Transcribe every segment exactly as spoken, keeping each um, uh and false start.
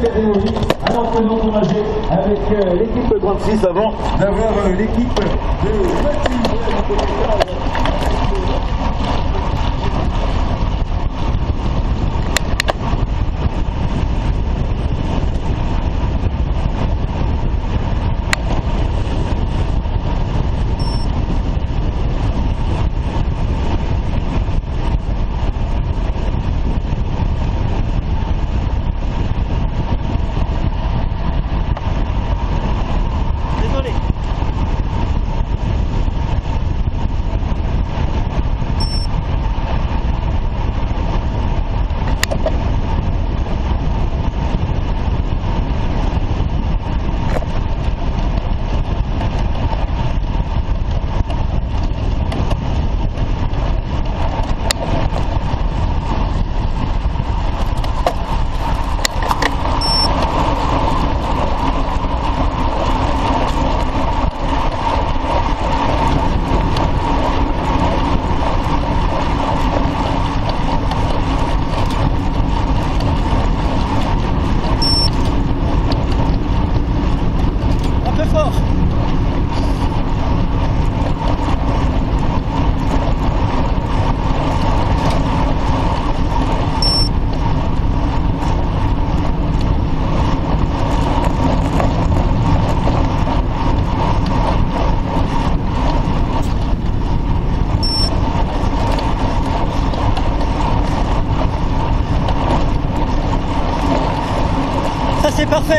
catégorie. Alors que nous encourager avec euh, l'équipe trente-six avant d'avoir euh, l'équipe de vingt-huit. C'est parfait.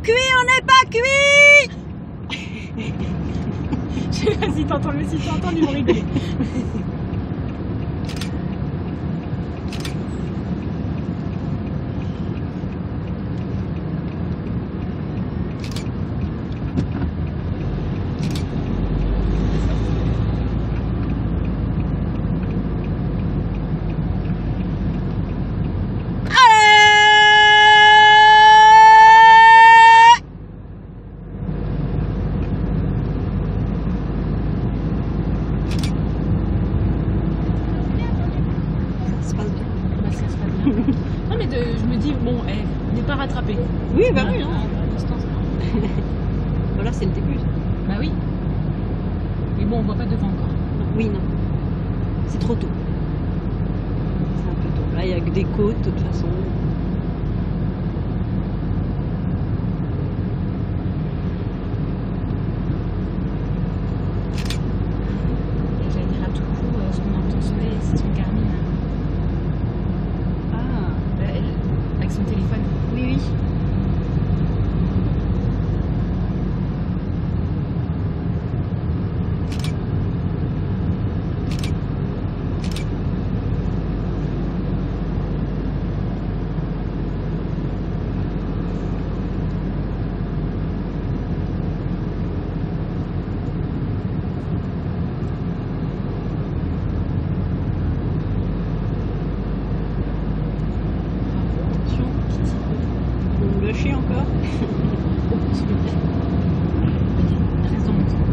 cuit, on n'est pas cuit. Vas-y, t'entends, mais si t'entends, ils vont rigoler. Non mais de, je me dis, bon, eh, on n'est pas rattrapé. Oui, bah oui. À, Hein. à distance. Voilà, c'est le début. Bah oui. Mais bon, on voit pas devant encore. Oui, non. C'est trop tôt. C'est un peu tôt. Là, il n'y a que des côtes, de toute façon. Et j'allais dire à tout coup, euh, ce qu'on entend sonner, c'est son Garmin. Ah, Là, elle, avec son téléphone. oui, oui. Attention. Vous me lâchez encore. Oh, s'il vous plaît. Vas-y, reste dans mon temps.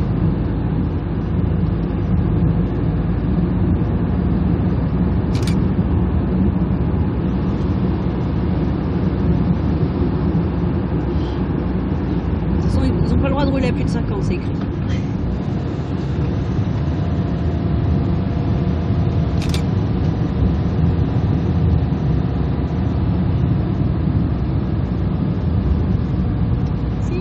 De toute façon, ils n'ont pas le droit de rouler à plus de cinquante, c'est écrit. Si.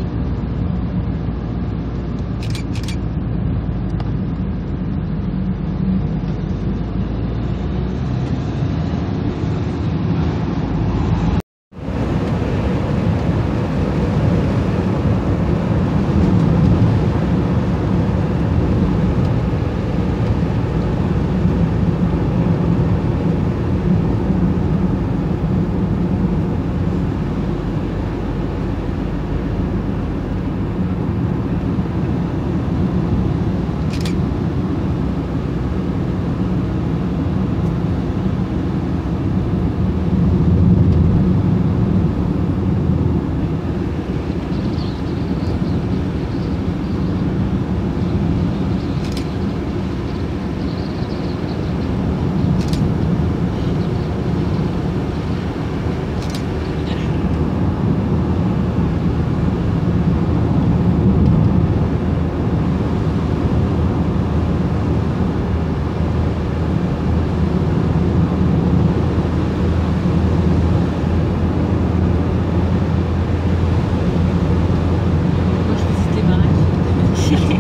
Moi, je visite les baraques.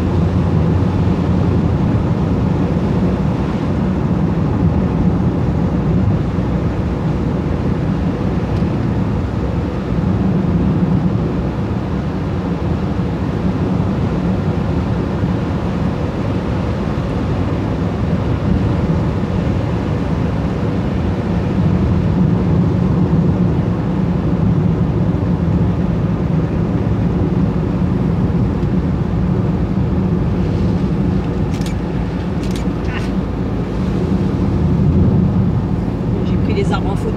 J'ai pris les arbres en photo.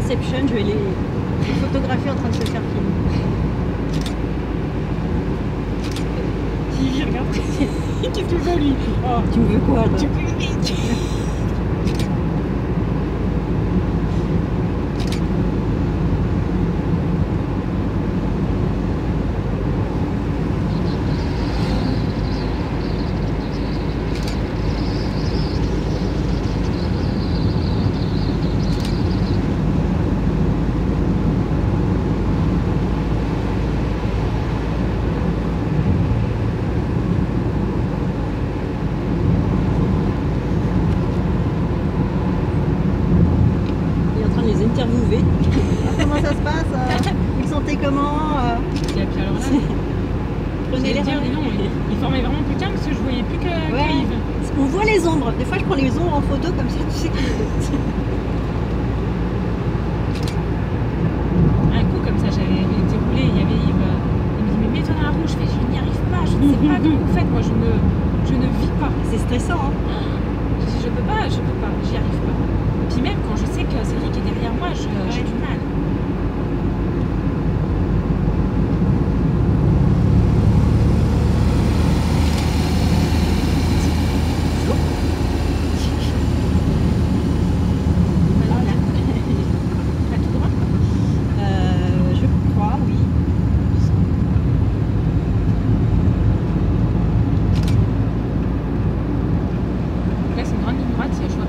Inception, je vais les, les photographier en train de se faire filmer. Qui regarde. Qu'est-ce que tu veux lui? Oh. Tu me veux quoi toi? Tu peux vite. Interviewé. Comment ça se passe euh, Vous le sentez comment euh... Et puis alors là, prenez les dire, non, il, il formait vraiment plus qu'un parce que je voyais plus que, ouais. que Yves. On voit les ombres. Des fois, je prends les ombres en photo comme ça, tu sais que... Un coup comme ça, j'avais été roulé, il y avait Yves. Il me dit mais mets-toi dans la roue. Je fais je n'y arrive pas, je ne sais pas comment vous faites. Moi, je ne, je ne vis pas. C'est stressant. Hein. Je dis je peux pas, je peux pas, j'y arrive pas. Puis même quand je sais que Cédric est derrière moi, j'ai ouais. du mal. Là, c'est une grande ligne droite, il y a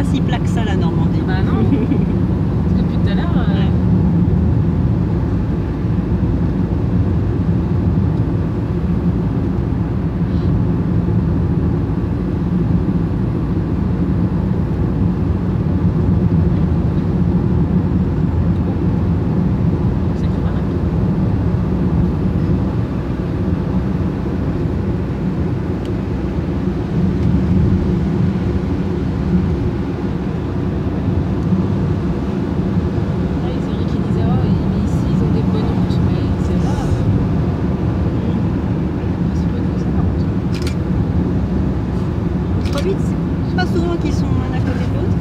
si plat que ça la Normandie. Bah non. Depuis tout à l'heure. euh, Ouais. C'est pas mal. Ah, ils ont qui disaient oh, mais ici ils ont des bonnes routes, mais c'est là. euh, C'est pas tout ça par contre. Trop vite, c'est pas souvent qu'ils sont l'un à côté de l'autre.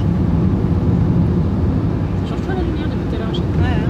Ça change pas la lumière depuis tout à l'heure. je sais pas. Ouais, hein.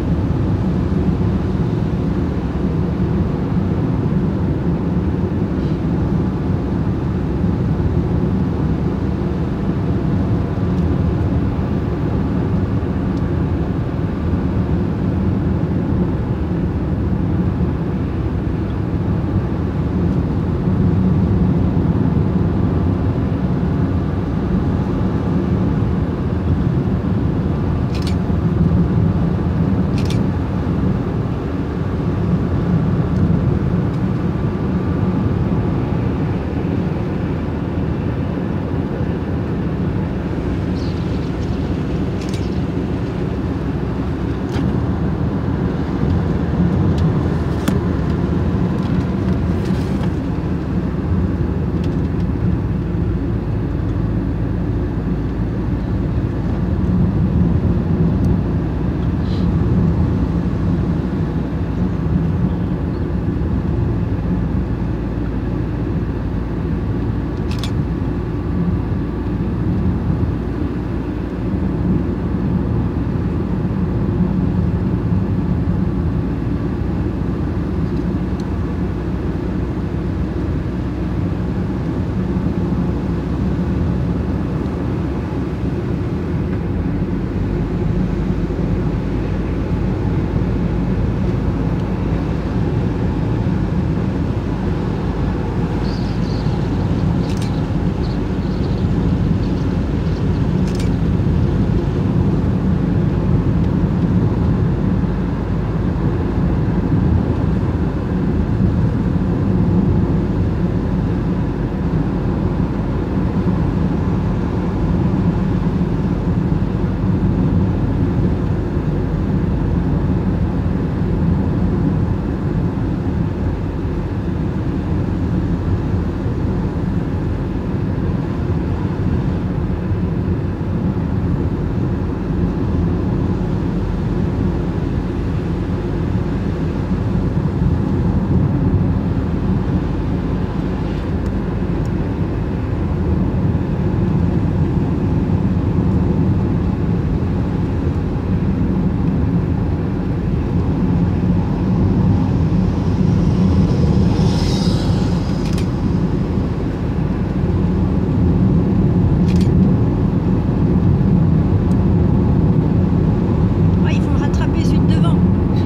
Ah, ils vont le rattraper celui de devant.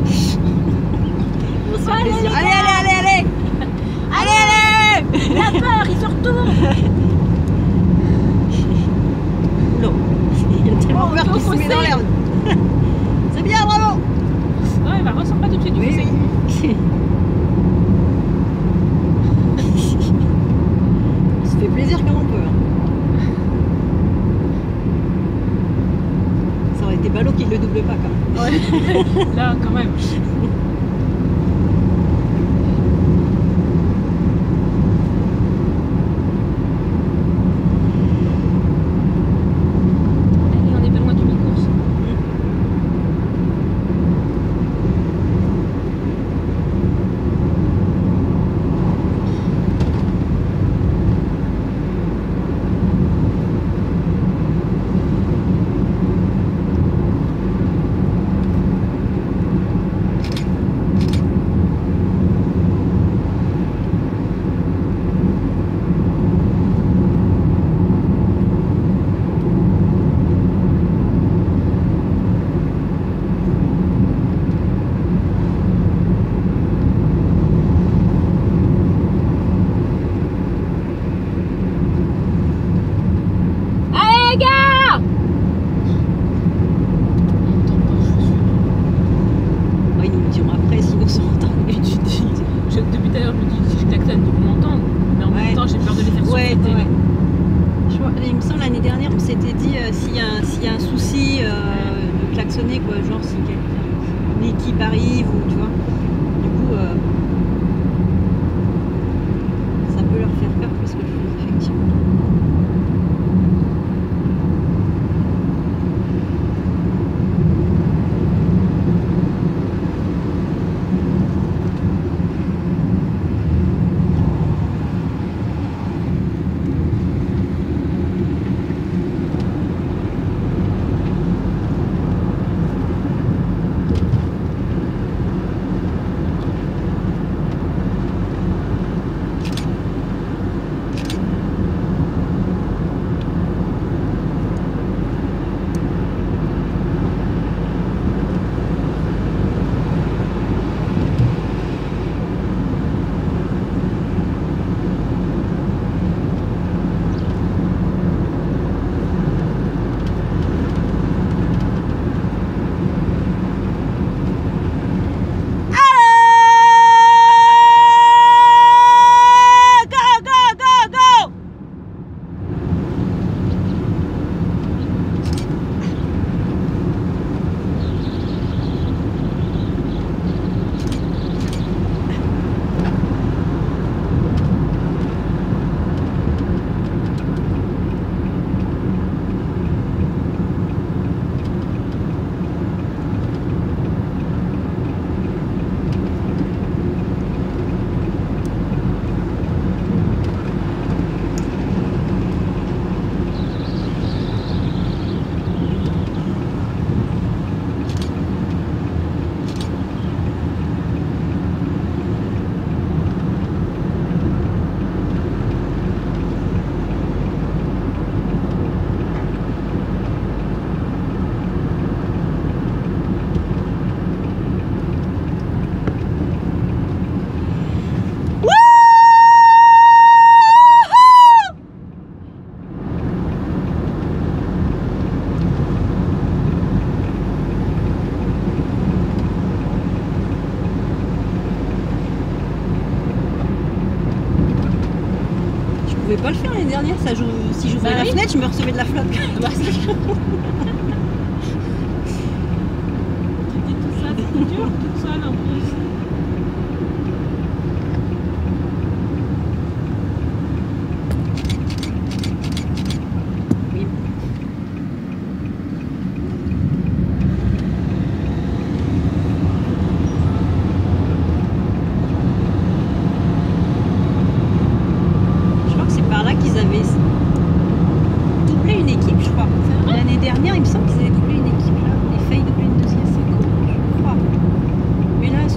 Ils vont se faire Allez, plaisir. les Allez, gars. allez, allez, allez. Allez, allez. La peur, ils se retournent. L'eau. Il a tellement Oh, peur l'eau qu'il se met dans foncée. l'herbe. C'est bien, bravo. Non, il va ressortir pas tout de suite du Oui, fossé. oui. On se fait plaisir comme on peut. hein. Ça aurait été ballot qu'il ne le double pas quand même. Ouais. Là, quand même. Allez, on est pas loin du mi-course. Ouais, c'était- ouais. Je crois- il me semble l'année dernière, on s'était dit euh, s'il y, a un- s'il y a un souci euh, de klaxonner, quoi, genre si quelqu'un, une équipe arrive ou tu vois. Du coup, euh, ça peut leur faire peur plus que chose, effectivement. Je pouvais pas le faire l'année dernière, ça, je- si j'ouvrais Bah la oui. fenêtre, je me recevais de la flotte. Bah, c'est- Tu dis tout ça, c'est dur, toute seule en plus. Oui. Je crois que c'est par là qu'ils avaient doublé une équipe, je crois. L'année dernière, il me semble qu'ils avaient doublé une équipe là. Et failli doubler une deuxième, c'est cool, je crois. Mais là,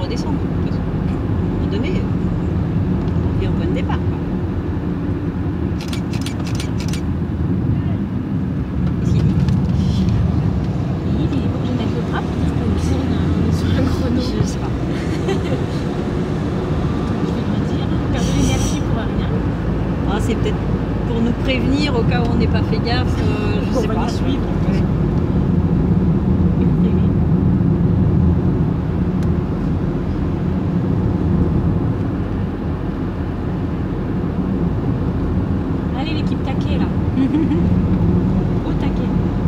redescendre. De toute façon. À un moment donné, on vit en point de départ. Quoi. Qu'est-ce qu'il dit? Il est obligé de mettre le bras pour dire qu'on tourne euh, sur un chrono. Je sais pas. Je vais lui dire, perdre de l'énergie pour rien. Ah, c'est peut-être pour nous prévenir au cas où on n'ait pas fait gaffe. Euh, je On sais va pas. les suivre. Ouais. Allez l'équipe taquet là. Au taquet.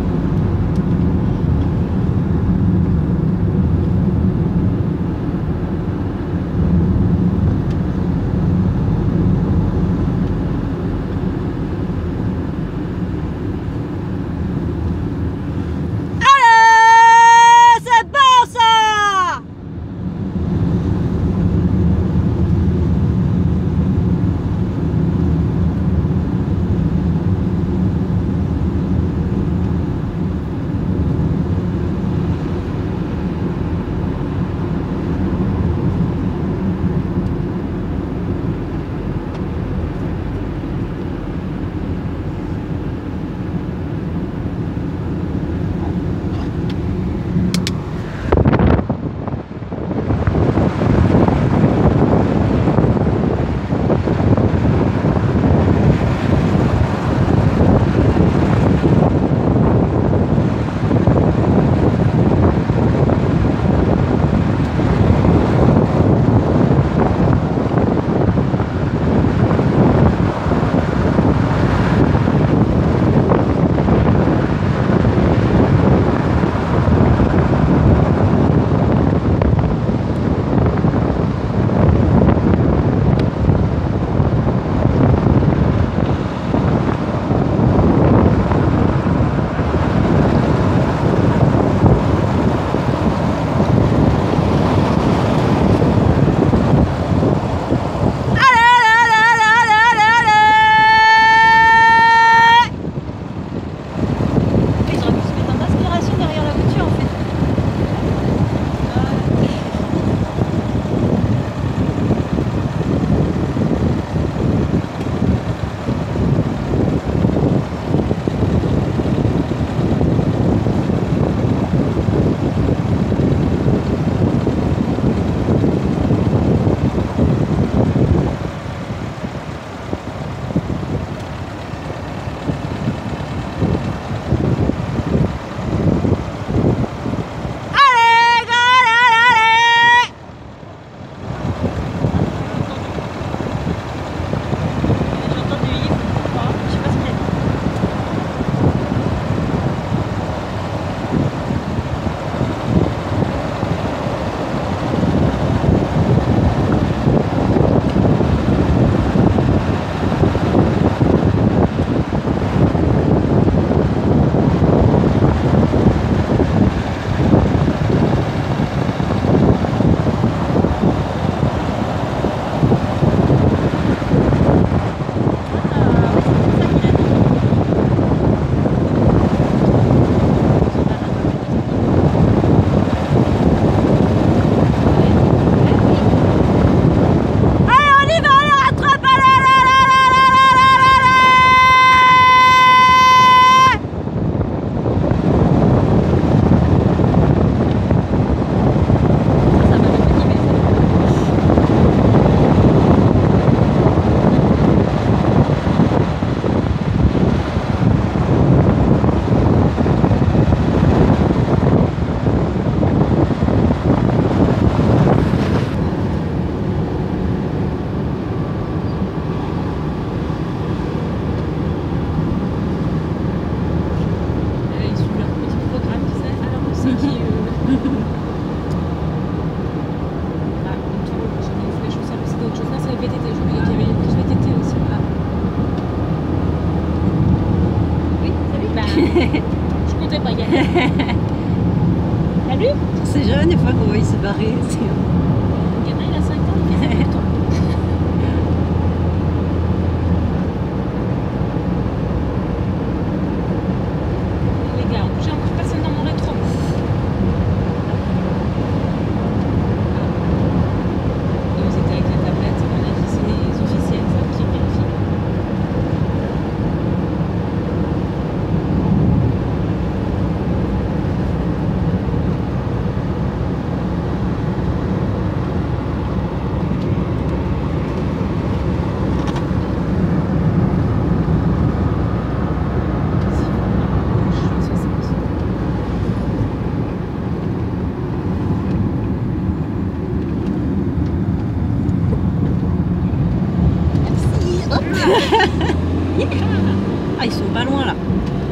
Je comptais pas y aller. T'as vu? C'est jeune, des fois qu'on va y se barrer. Le gamin il a cinq ans, il fait ça tout le temps. Les gars, j'ai encore personne dans mon rétro. Ah, ils sont pas loin là.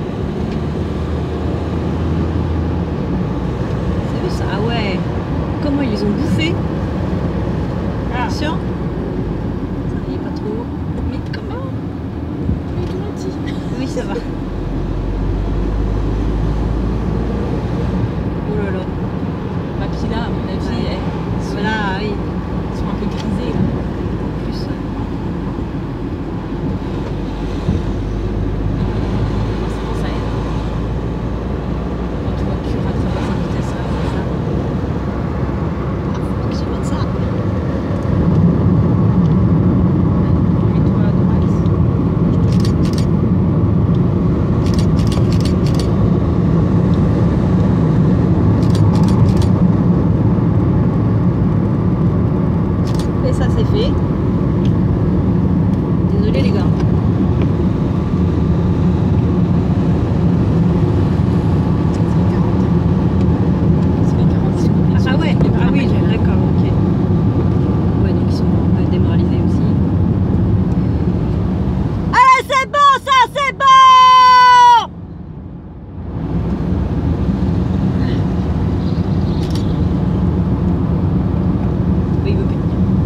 C'est vu ça? Ah ouais. Comment ils les ont bouffés? Ah. Attention. Ça y est pas trop. Mais comment? Il est tout gentil. Oui, ça va. Oh là là. Bah, puis là, à mon avis, Ouais. elles sont, Voilà, oui. elles sont un peu grisées. Là. En plus, euh, Forcément, ça aide. Quand tu vois que tu rattrapes à sa vitesse, là, c'est ça. j'ai pas de ça. Mets-toi à droite. Et ça c'est fait. Désolé les gars. Ça fait quarante-six minutes. Ah ouais, ah oui, d'accord, ok. Ouais, donc ils sont un peu démoralisés aussi. Allez, c'est bon, ça, c'est bon! Oui, il veut plus.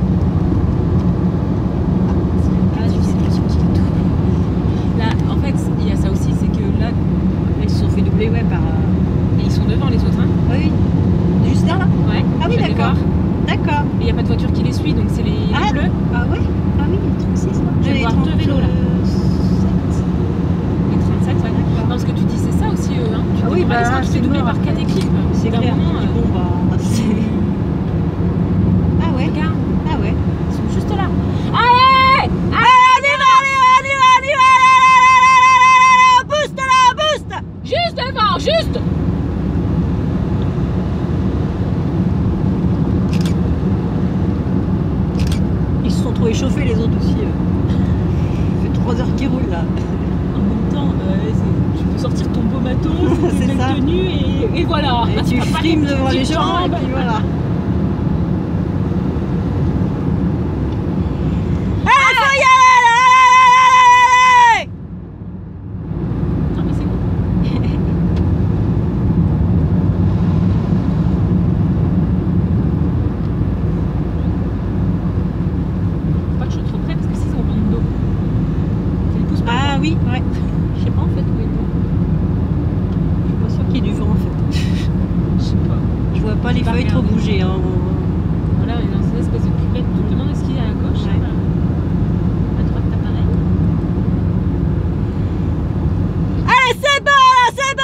Ah, je sais pas si c'est tout. Là, en fait, il y a ça aussi, c'est que là, Ils se sont fait doubler, ouais, par. euh, et ils sont devant les autres, hein. Oui, oui. Juste là, là? Ouais. Ah oui, je vais d'accord. voir. D'accord. Et il n'y a pas de voiture qui les suit, donc c'est les, les Ah, bleus. ah ouais? Ah oui, il y a trente-six là. Je vais Euh, voir deux vélos, là. trente-sept. Les trente-sept, ouais. Non, parce que tu dis, c'est ça aussi, eux, hein. Tu Ah oui, démoralises bah, quand tu c'est fais doubler mort, par quatre après. équipes. C'est Au bout d'un clair. moment, euh, Bon, bah, c'est. Ah ouais? regarde, Ah ouais? ils sont juste là. Allez! Allez, on y va, on y va, on y va, on y va, là, là, là, là, là, là, boost là, boost! Juste devant, juste! Ils se sont trop échauffés les autres aussi. euh. Ça fait trois heures qu'ils roulent là. En même temps, euh, c'est- tu peux sortir ton beau matos, C'est tes belles ça. tenues et, et voilà. Et tu T'as pas frimes tes devant les petites gens et jambes. puis voilà. Non, mais c'est bon. Faut pas que je sois trop près parce que s'ils ont vent de dos, ça les pousse pas. Ah oui, ouais. Je sais pas en fait où est le vent. Je suis pas sûre qu'il y ait du vent en fait. Je sais pas. Je vois pas J'ai les pas feuilles trop regardé. bouger. Hein. Voilà, on est dans cette espèce de cuvette. Tu te demandes ce qu'il y a à gauche. Ouais. Là, à droite, t'as pareil. Allez, c'est bon là, c'est bon!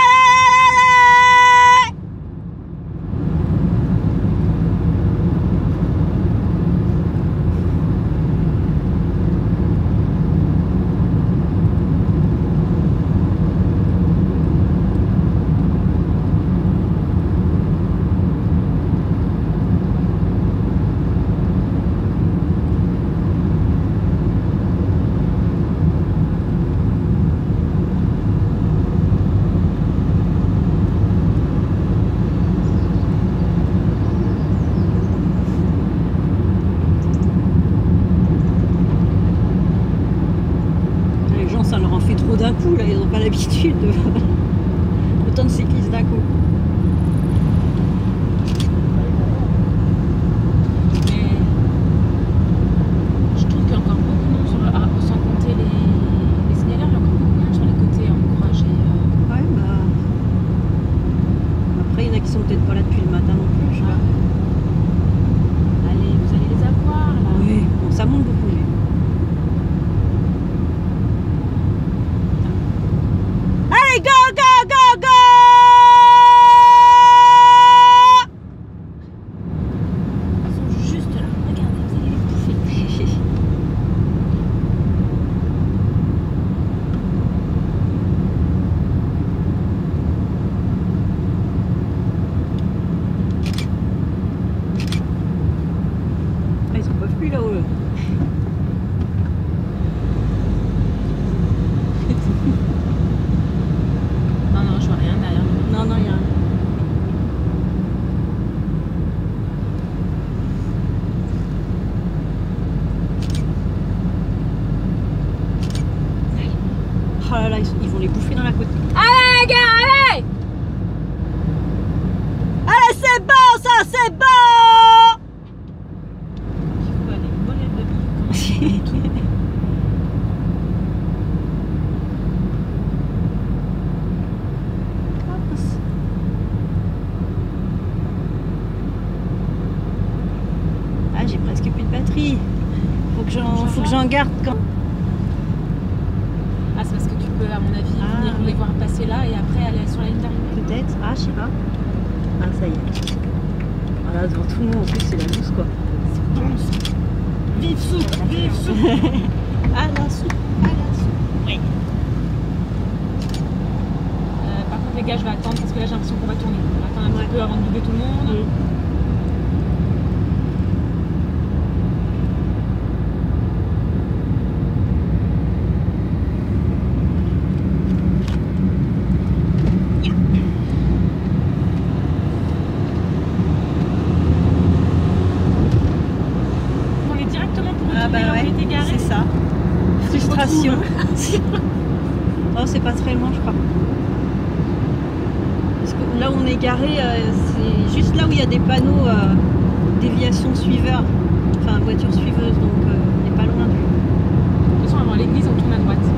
Les gens, ça leur en fait trop d'un coup là, ils ont pas l'habitude de autant de cyclistes d'un coup. Mais je trouve qu'il y a encore beaucoup de monde, sur le- ah, sans compter les, les signaleurs, il y a encore beaucoup de monde sur les côtés à encourager. euh, Ouais, bah. Après, il y en a qui sont peut-être pas là depuis le matin non plus, je sais pas. Allez, vous allez les avoir là. Oui, bon, ça monte beaucoup. mais- Allez, go, go, go, go! Ils sont juste là. Regardez, vous allez les bouffer. Ah, ils en peuvent plus là-haut. Là. Non, non, je vois rien derrière nous. Non, non, il y a un. Oh là là, ils, sont- ils vont les bouffer dans la côte. Allez, gars, allez! Allez, c'est bon, ça, c'est bon! Il faut aller voler de vie. Ah, j'ai presque plus de batterie. Faut que j'en, faut que j'en garde quand. Ah, c'est parce que tu peux, à mon avis, Ah, venir oui. les voir passer là et après aller sur la ligne d'arrivée. Peut-être. Ah, je sais pas. Ah, ça y est. Voilà, devant tout le monde, en plus, c'est la douce, quoi. Vive soupe, vive soupe. Ah, la soupe, ah, la soupe. Oui. Euh, par contre, les gars, je vais attendre parce que là, j'ai l'impression qu'on va tourner. On va attendre un Ouais. petit peu avant de doubler tout le monde. Mm. On est directement pour Ah, bah retourner là où ouais, on était garé. c'est ça. Frustration. Oh, c'est pas très loin, je crois. Parce que là où on est garé, euh, c'est juste là où il y a des panneaux euh, déviation suiveur, enfin voiture suiveuse, donc euh, on n'est pas loin du. De toute façon, avant l'église, on tourne à droite.